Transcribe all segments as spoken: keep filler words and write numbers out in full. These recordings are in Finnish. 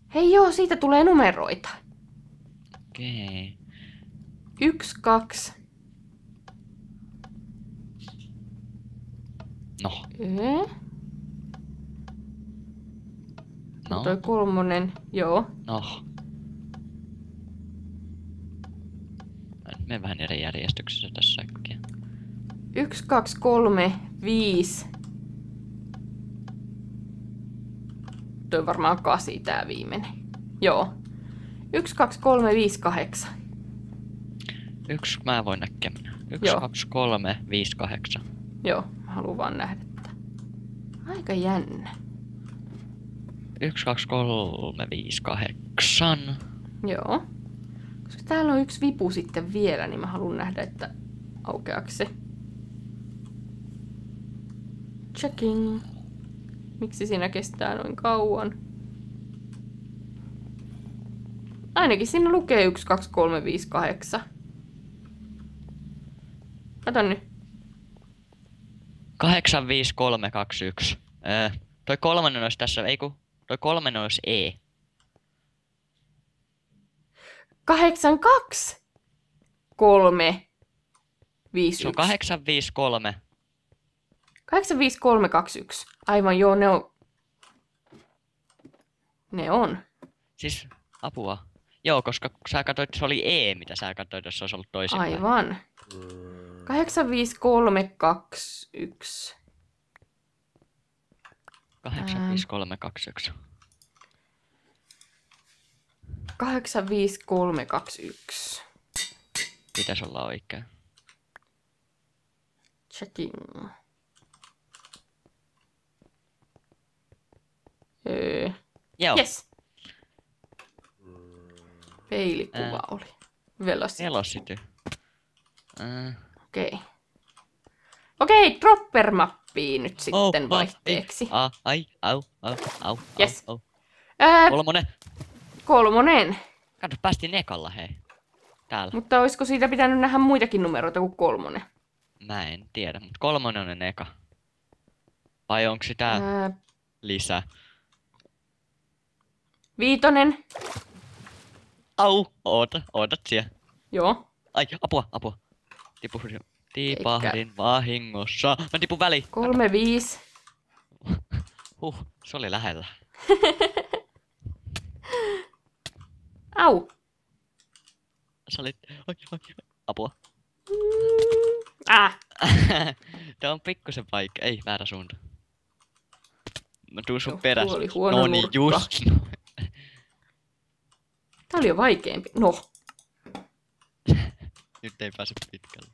Hei joo, siitä tulee numeroita. Okei. Yksi, kaksi. No. Öö. No. Toi kolmonen, joo. No. Mene vähän eri järjestyksessä tässä äkkiä. Yksi, kaksi, kolme, viisi. Toi varmaan kasi tää viimeinen. Joo. Yksi, kaksi, kolme, viisi, kahdeksan. Yksi, mä voin äkkiä mennä. Yksi, Joo. kaksi, kolme, viisi, kahdeksan. Joo, mä haluan vaan nähdä tätä. Aika jännä. Yksi, kaksi, kolme, viisi, kahdeksan. Joo. Koska täällä on yksi vipu sitten vielä, niin mä haluan nähdä, että aukeaako se. Checking. Miksi siinä kestää noin kauan? Ainakin siinä lukee yksi, kaksi, kolme, viisi, kahdeksan. Kato nyt. kahdeksan, viisi, kolme, kaksi, yksi. Öö, toi kolmannen olisi tässä, ei ku, toi kolmannen olisi E. kahdeksan, kaksi, kolme, viisi, Se on yksi. kahdeksan, viisi, kolme. kahdeksan, viisi, kolme, kaksi, yksi. Aivan joo, ne on. Ne on. Siis, apua. Joo, koska sä katsoit, se oli E, mitä sä katsoit, jos se olisi ollut toisinpäin. Aivan. kahdeksan, viisi, kolme, kaksi, yksi. kahdeksan, viisi, kolme, kaksi, yksi. kahdeksan, viisi, kolme, kaksi, yksi. Pitäis olla oikein. Checking. Öö. Joo. Yes. Peilikuva Ää. oli. Velocity. Velocity. Äh. Okei. Okay. Okei, okay, dropper-mappiin nyt sitten Oh, vaihteeksi. Ai, ai, au, au, au, Yes. au, au. Ää, Kolmonen. kolmonen. Kato, päästiin ekalla, hei. Täällä. Mutta olisiko siitä pitänyt nähdä muitakin numeroita kuin kolmonen? Mä en tiedä, mutta kolmonen on eka. Vai onko sitä Ää, lisää? viitonen. Au, oota, ootat siellä. Joo. Ai, apua, apua. Tipuhdin, tipahdin vahingossa. Mä tipun väliin. Kolme, viisi. Huh, se oli lähellä. Au. Se oli... Oi, oi, oi. Apua. Ah. Tää on pikkusen vaikea. Ei, väärä suunta. Mä tuun sun Joo, perässä. tuo oli huono No niin, nurkka. just. Tää oli jo vaikeampi. No. Nyt ei pääse pitkälle.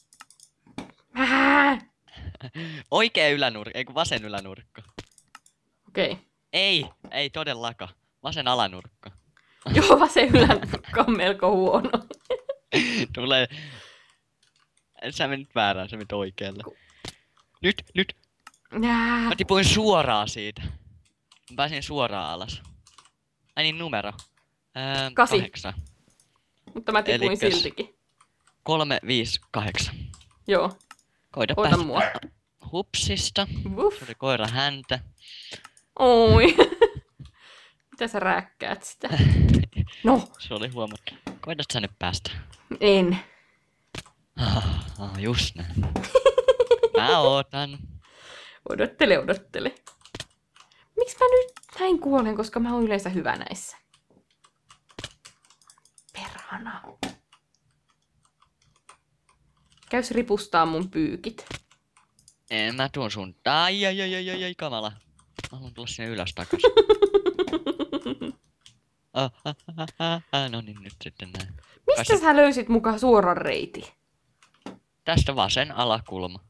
Ah. Oikea ylänurkka, ei kun vasen ylänurkka. Okei. Okay. Ei, ei todellakaan. Vasen alanurkka. Joo, vasen ylänurkka on melko huono. Tulee... Sä menit väärään, sä menit oikealle. Nyt, nyt. Ah. Mä tipuin suoraan siitä. Mä pääsin suoraan alas. Ai niin, numero. Öö, Kasi. Kahdeksan. Mutta mä tipuin Elikkäs- siltikin. Kolme, viisi, kahdeksan. Joo. Koita Ota päästä mua. hupsista. Wuff. Se oli koira häntä. Oi. Mitä sä rääkkäät sitä? No, Se oli huomattu. Koitat sä nyt päästä. en. Ah, ah, just näin. Mä ootan. Odottele, odottele. Miksi mä nyt näin kuolen, koska mä oon yleensä hyvä näissä? Perhana. Käys ripustaa mun pyykit. En mä tuon sun. Ai, ai, ai, ai, ai, ai, kamala. Mä haluan tulla sinne ylös takas. Ah, ah, ah, ah, ah, no niin, nyt sitten näin. Mistä sä löysit mukaan suoran reitin? Tästä vasen alakulma.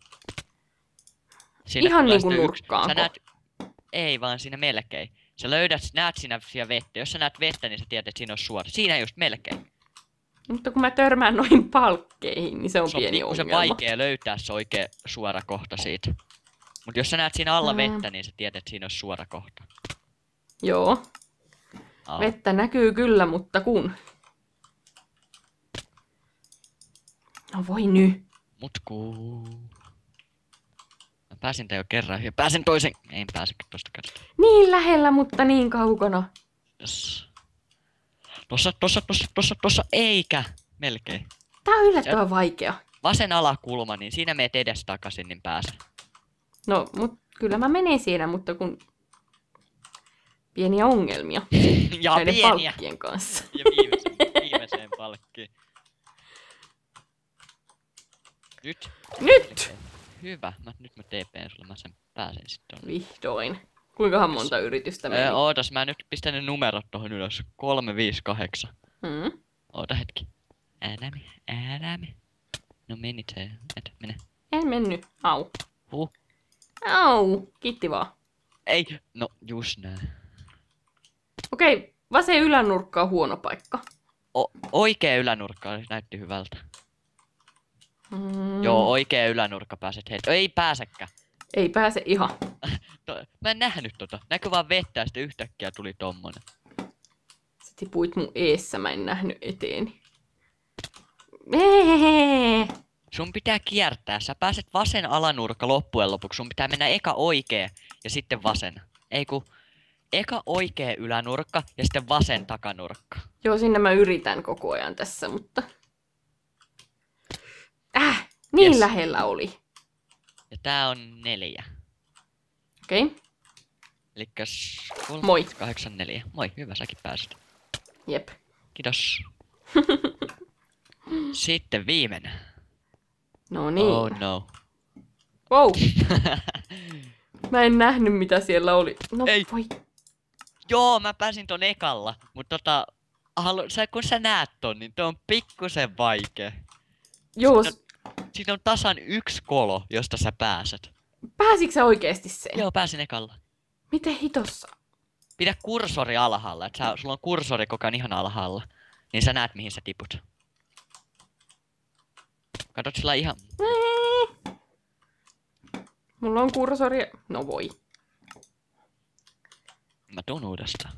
Ihan tulee niinku sitten yksi- nurkkaanko? Sä näet... Ei vaan siinä melkein. Sä löydät, näet siinä siellä vettä. Jos sä näet vettä, niin sä tiedät, että siinä on suora. Siinä just melkein. Mutta kun mä törmään noihin palkkeihin, niin se on Se on pieni pikkusen ongelma. vaikea löytää se oikea suora kohta siitä. Mut jos sä näet siinä alla Ää. vettä, niin sä tiedät, että siinä on suora kohta. Joo. Aa. Vettä näkyy kyllä, mutta kun... No voi nyt. Mut kuu. Mä pääsin tää jo kerran ja pääsen toisen. En pääsekään tosta kädestä. Niin lähellä, mutta niin kaukana. Yes. Tossa, tossa, tossa, tossa, tossa, eikä. Melkein. Tää on yllättävän vaikea. Vasen alakulma, niin siinä meet edes takaisin, niin pääse. No, mut kyllä mä menen siinä, mutta kun... Pieniä ongelmia. Ja näiden pieniä. palkkien kanssa. Ja viimeiseen, viimeiseen palkkiin. Nyt. Nyt! Hyvä. Mä, nyt mä T P:n sulle, mä sen pääsen sitten tonne. Vihdoin. Kuinkahan monta yritystä meni? Öö, ootas, mä nyt pistän ne numerot tohon ylös. kolme, viisi, kahdeksan. Hmm. Oota hetki. Äälämi, äälämi. No meni se, et mene. En mennyt. Au. Huh. Au. Kiitti vaan. Ei, no just näin. Okei, vasen ylänurkka on huono paikka. O oikea ylänurkka näytti hyvältä. Mm. Joo, oikea ylänurkka pääset heti. Ei pääsekään. Ei pääse ihan. To, mä en nähnyt tota. Näkö vaan vettä ja sitten yhtäkkiä tuli tommonen. Sä tipuit mun eessä, mä en nähnyt eteeni. Ehehe. Sun pitää kiertää. Sä pääset vasen alanurkka loppujen lopuksi. Sun pitää mennä eka oikea ja sitten vasen. Ei ku... Eka oikea ylänurkka ja sitten vasen takanurkka. Joo, sinne mä yritän koko ajan tässä, mutta... Äh, niin Yes. lähellä oli. Ja tää on neljä. Okei, okay. Elikkäs... kolme, Moi. kahdeksan, neljä. Moi, hyvä, säkin pääsit. Jep. Kiitos. Sitten viimeinen. No niin. Oh no. Wow. Mä en nähnyt mitä siellä oli. No Ei. voi. Joo, mä pääsin ton ekalla, mut tota... Halu, sä, kun sä näet ton, niin toi on pikkusen vaikea. Joo, Siinä on, siinä on tasan yksi kolo, josta sä pääset. pääsitkö sä oikeesti sen? Joo, pääsin ekalla. Miten hitossa? Pidä kursori alhaalla, et sä, sulla on kursori koko ajan ihan alhaalla. Niin sä näet mihin sä tiput. Katot sillä ihan... Eee. Mulla on kursori. No voi. Mä tuun uudestaan.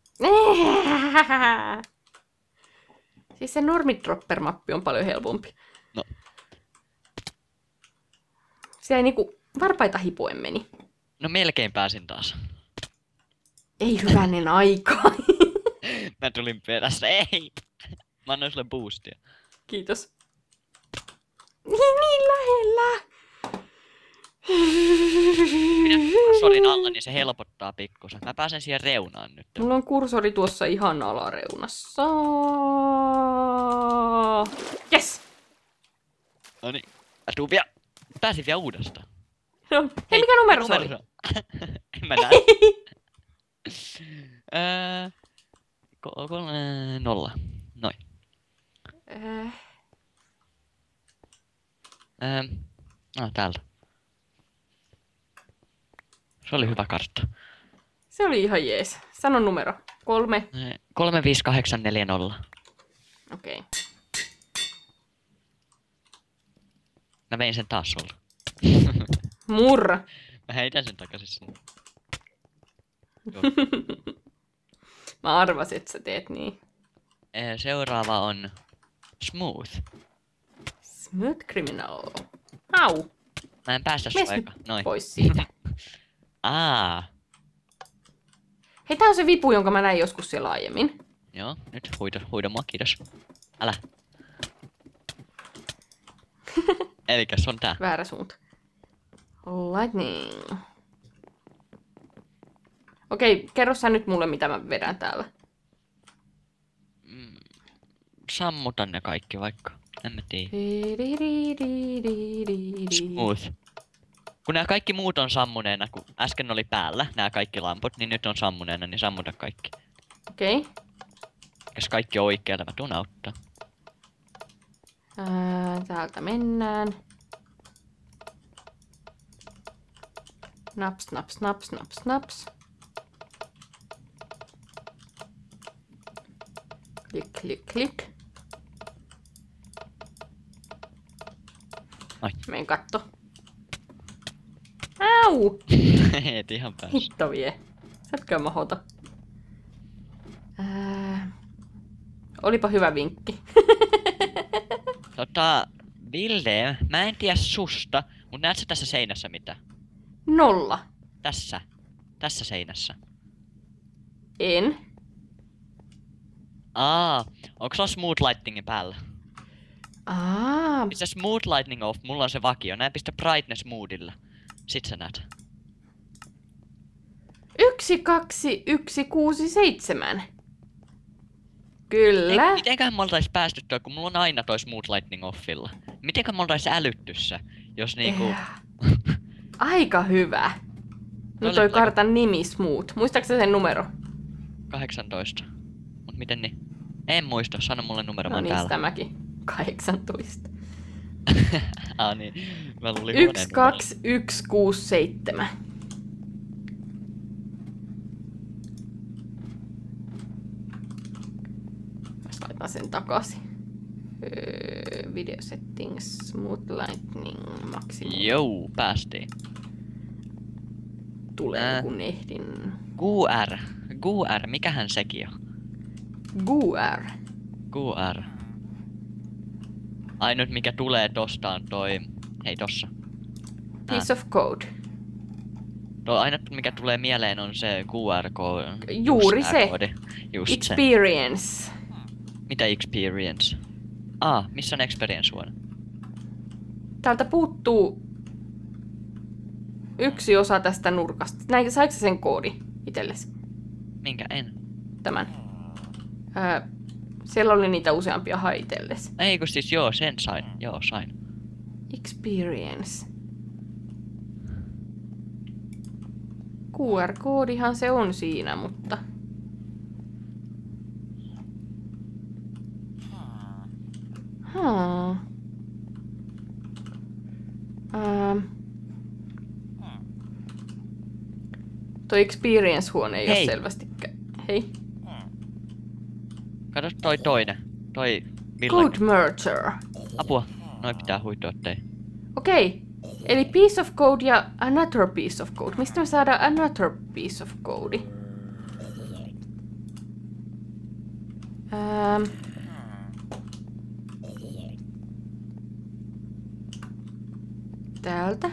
Eee. Siis se normidropper-mappi on paljon helpompi. No. Se ei niinku varpaita hipuen meni. No melkein pääsin taas. Ei hyvänen aika. Mä tulin perässä, ei! Mä annoin sulle boostia. Kiitos. Niin, niin lähellä. Pidä kursorin alla, niin se helpottaa pikkusen. Mä pääsen siihen reunaan nyt. Mulla on kursori tuossa ihan alareunassa. Yes! No niin, mä tuun vielä. Pääsin vielä uudestaan. No, hei, hei, mikä numero se oli? En mä näe. Öö, ko- kolme, nolla. Noin. Äh, Öö, no täältä. Se oli hyvä kartta. se oli ihan jees. Sano numero. Kolme. Öö, kolme, viisi, kahdeksan, neljä, nolla. Okei. Okay. Mä vein sen taas sulta. Murra. Mä heitän sen takaisin sinne. Joo. Mä arvasin, että sä teet niin. Öö, seuraava on Smooth. Smooth Criminal. Au. Mä en päästä Mies sua nyt eka. Noin. pois siitä. Aa. Hei, tää on se vipu, jonka mä näin joskus siellä aiemmin. Joo, nyt huida, huida mua, kiitos. Älä. Elikäs on tää. Väärä suunta. Lightning. Okei, kerro sä nyt mulle, mitä mä vedän täällä. Mm, sammutan ne kaikki vaikka. En mä tiedä. Smooth. Kun nämä kaikki muut on sammuneena, kun äsken oli päällä, nämä kaikki lamput, niin nyt on sammuneena, niin sammuta kaikki. Okei. Okay. Jos kaikki on oikealla, mä tuun auttaa. Ää, täältä mennään. Naps, naps, naps, naps, naps. Klik, klik, klik. Ai. Meen katto. Au! Et ihan päässä. Hitto vie. Sä etkö mahota. Ää... Olipa hyvä vinkki. Tota, Ville, mä en tiedä susta, mut näet sä tässä seinässä mitä? Nolla. Tässä. Tässä seinässä. En. Aa, onko sulla smooth lightningi päällä? Aa, Pistä smooth lightning off, mulla on se vakio. Näin pistä brightness moodilla. Sit sä näet. yksi, kaksi, yksi, kuusi, seitsemän. Kyllä. Ei, mitenköhän me oltais päästy toi, kun mulla on aina toi smooth lightning offilla. Mitenköhän me oltais älytty se, jos niinku... Eh, Aika hyvä. No Oli toi aika- kartan nimi Smooth. Muistaaksä sen numero? kahdeksantoista. Mut miten niin? En muista, sano mulle numero, mä No oon niin, täällä. tämäkin. kahdeksantoista. ah niin, mä luulin yksi, huoneen kaksi, yksi, kuusi, seitsemän. Mä laitan sen takaisin. Öö, video settings, smooth lightning, maximum. Jou, päästiin. Tulee Ää. kun ehdin. Q R. Q R, mikähän sekin on? G U R. Q R. Ainut mikä tulee tosta on toi... Hei tossa. Piece of code. Tuo ainut mikä tulee mieleen on se Q R-koodi. Juuri se. Just se. Experience. Mitä experience? Ah, missä on experience huone? Täältä puuttuu yksi osa tästä nurkasta. Näin, saiko sä sen koodi itsellesi? Minkä en? Tämän. Öö, siellä oli niitä useampia haitellesi. Ei kun siis joo, sen sain. Joo, sain. Experience. Q R-koodihan se on siinä, mutta... Hmm. Ähm. Toi experience-huone ei Hei. ole selvästikään. Hei. Kato toi toinen. Toi villa. Code merger. Apua. Noin pitää huitoa tei. Okei. Eli piece of code ja another piece of code. Mistä me saadaan another piece of code? Ähm. Täältä.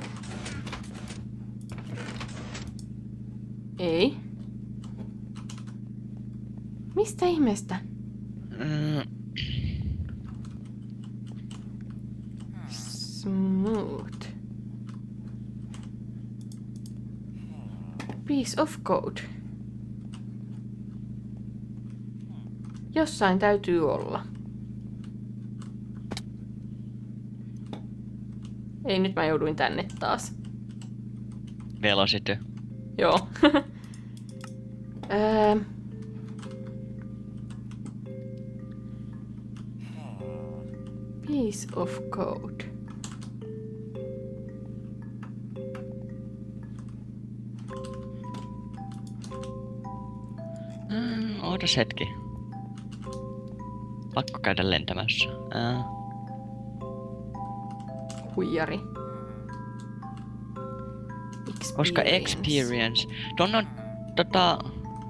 Ei. Mistä ihmeestä? Mm, Smooth. Piece of code. Jossain täytyy olla. Ei, nyt mä jouduin tänne taas. velocity. Joo. Öö. Piece of code. Mm, ootas hetki. Pakko käydä lentämässä. Ää. Huijari. Koska experience... Tuon on tota...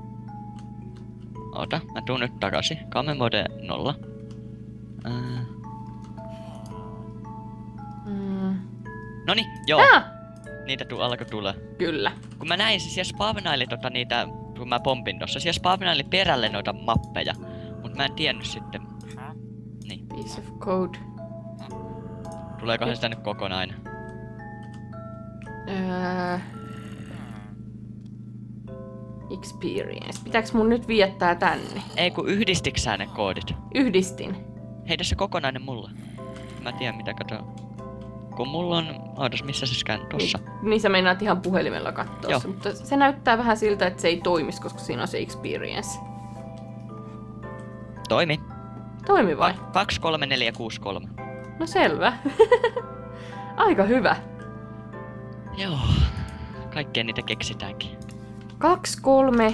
Oota, mä tuun nyt takaisin. Game mode nolla. Ää. Mm. Noni, joo. Ah! Niitä tu alkoi tulla. Kyllä. Kun mä näin, se siellä spavnaili tota niitä, kun mä pompin tossa, siellä spavnaili perälle noita mappeja. Mut mä en tiennyt sitten. Niin, Piece of code. tuleekohan sitä nyt kokonainen? Öö. Experience. Pitääks mun nyt viettää tänne? Ei kun yhdistiks sä ne koodit? Yhdistin. Hei tässä kokonainen mulla. Mä tiedän mitä kato. Kun mulla on... Ootas missä se scan? Tossa. Niin, niin sä meinaat ihan puhelimella katsoa Joo. se, mutta se näyttää vähän siltä, että se ei toimisi, koska siinä on se experience. Toimi. Toimi vai? kaksi kolme neljä kuusi kolme. No selvä. Aika hyvä. Joo. Kaikkea niitä keksitäänkin. Kaksi, kolme,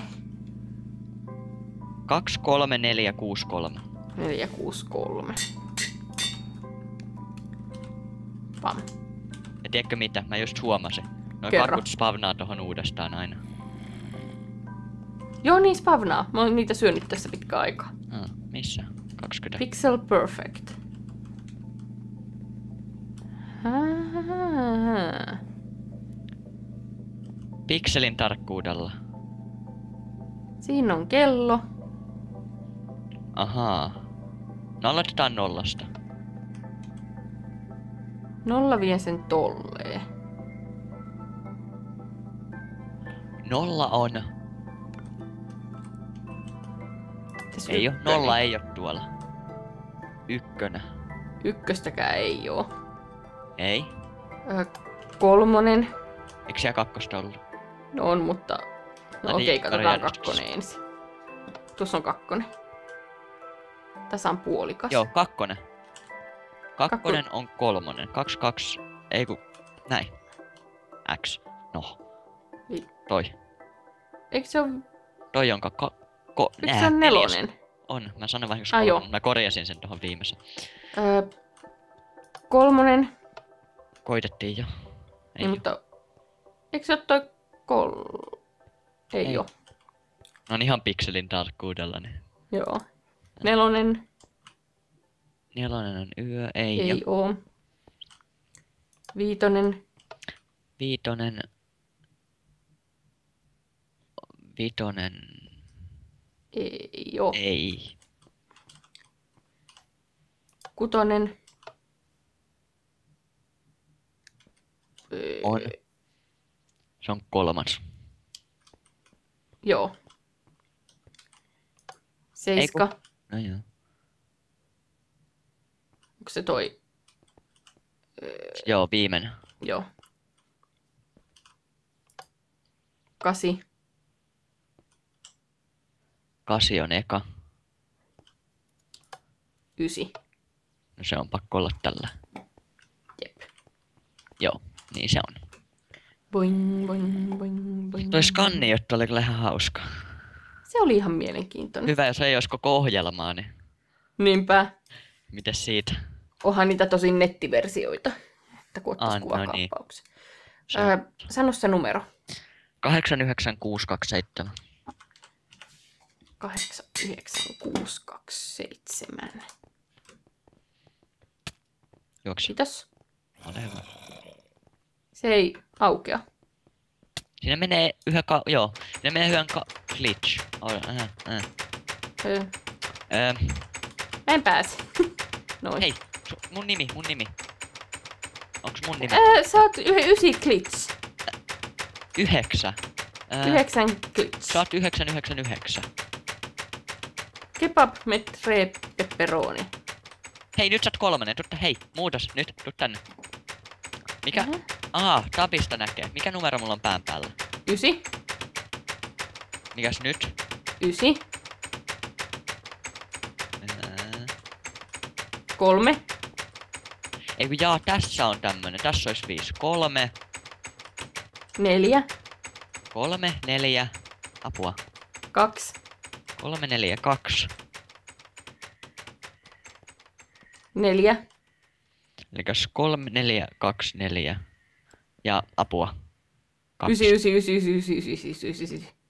kaksi kolme neljä kuusi kolme. neljä, kuusi, kolme. Pam. Ja tiedätkö mitä? Mä just huomasin. Noin Kerro. kakut spavnaa tohon uudestaan aina. Joo niin, spavnaa. Mä oon niitä syönyt tässä pitkä aikaa. Ah, missä? kaksikymmentä. Pixel perfect. Ah. Pikselin tarkkuudella. Siinä on kello. Ahaa. No aloitetaan nollasta. Nolla vie sen tolleen. Nolla on. Tässä Ei oo. ykkönen. Nolla ei oo tuolla. Ykkönen. Ykköstäkään ei oo. Ei. Ö, kolmonen. Eikö siellä kakkosta ollut? No on, mutta... No, No okei, niin, katsotaan järjestyksessä. kakkonen ensin. Tuossa on kakkonen. Tässä on puolikas. Joo, kakkonen. Kakkonen on kolmonen. Kaksi, kaksi. Ei ku... Näin. X. No. Niin. Toi. Eikö se ole... Toi on ka... Ko... Eikö se on nelonen? On. Mä sanoin vahingossa Ah, kolmonen. joo. Mä korjasin sen tuohon viimeisen. Öö, kolmonen. Koitettiin jo. Ei Niin, oo. mutta... Eikö se ole toi kol... Ei, Ei. oo. No on ihan pikselin tarkkuudella. Niin. Joo. Nelonen. Nelonen on yö. Ei, Ei, ei oo. Viitonen. Viitonen. Vitonen. Ei oo. Ei. Kutonen. On. Se on kolmas. Joo. Seiska. Ei No joo. Onko se toi? Joo, viimeinen. Joo. Kasi. Kasi on eka. Ysi. No se on pakko olla tällä. Jep. Joo, niin se on. Boing, boing, boing, boing. Toi skannijuttu oli kyllä ihan hauska. Se oli ihan mielenkiintoinen. Hyvä, jos ei olisi koko ohjelmaa, niin Niinpä. mites siitä? Onhan niitä tosin nettiversioita. Että kun Ah, ottais no kuvakaappauksen. Se Öö, on sano se numero. kahdeksan yhdeksän kuusi kaksi seitsemän. kahdeksan yhdeksän kuusi kaksi seitsemän. Juoksi. Kiitos. Ole hyvä. Se ei aukea. Siinä menee yhä ka... Joo. Siinä menee yhden ka... Glitch. Ole, äh, äh. Öö, Öö, mä en pääse. Noin. hei, su- mun nimi, mun nimi. Onks mun nimi? Öö, sä oot yh- ysi glitch. Yhdeksä. Öö, Yhdeksän glitch. Sä oot yhdeksän yhdeksän yhdeksän. Kebab metre pepperoni. Hei, nyt sä oot kolmonen. Tutta, hei, muutos. Nyt, tuu tänne. Mikä? Aha. Aa, tabista näkee. Mikä numero mulla on pään päällä? Ysi. Mikäs nyt? Ysi. Öö, Kolme. ei kun jaa, tässä on tämmönen. Tässä olisi viisi. Kolme, Neljä. kolme, neljä. Apua. Kaksi. Kolme, neljä, kaksi. Neljä. Elikäs kolme, neljä, kaksi, neljä. Ja apua. Kaksi. Ysi, ysi, ysi, ysi, ysi, ysi, ysi, ysi, ysi.